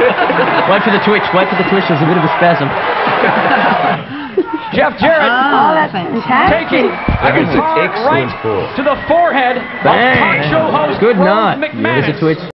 Wait for the twitch. Wait for the twitch. There's a bit of a spasm. Jeff Jarrett that's fantastic. taking a guitar right to the forehead of talk show host Good Rove knot. McManus. There's a twitch.